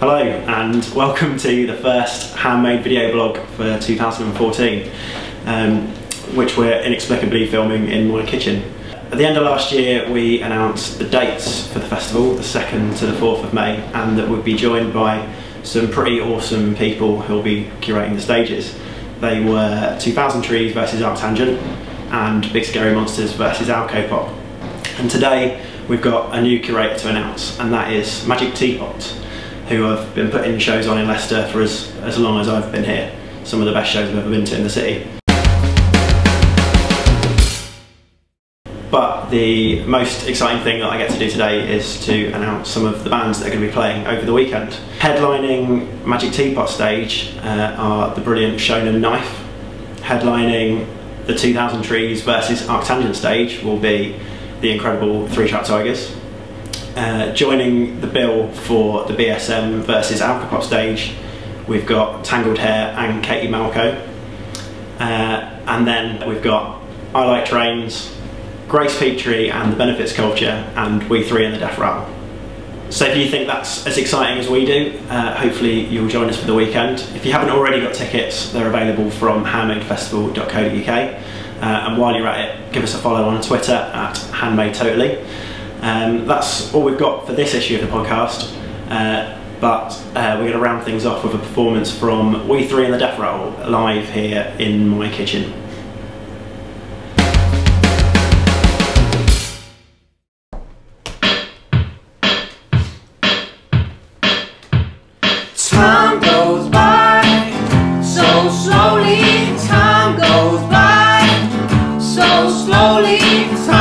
Hello and welcome to the first handmade video blog for 2014, which we're inexplicably filming in my kitchen. At the end of last year we announced the dates for the festival, the 2nd to the 4th of May, and that we'd be joined by some pretty awesome people who'll be curating the stages. They were 2000 Trees versus Arctangent and Big Scary Monsters versus Alcopop. And today we've got a new curator to announce, and that is Magic Teapot, who have been putting shows on in Leicester for as long as I've been here. Some of the best shows I've ever been to in the city. But the most exciting thing that I get to do today is to announce some of the bands that are going to be playing over the weekend. Headlining Magic Teapot stage are the brilliant Shonen Knife. Headlining the 2000 Trees versus Arctangent stage will be the incredible Three Track Tigers. Joining the bill for the BSM versus Alcopop stage, we've got Tangled Hair and Katie Malco. And then we've got I Like Trains, Grace Petrie and the Benefits Culture, and We Three and the Death Rattle. So if you think that's as exciting as we do, hopefully you'll join us for the weekend. If you haven't already got tickets, they're available from handmadefestival.co.uk. And while you're at it, give us a follow on Twitter at handmadetotally. That's all we've got for this issue of the podcast, but we're going to round things off with a performance from We Three and the Death Rattle live here in my kitchen. Time goes by so slowly, time goes by so slowly.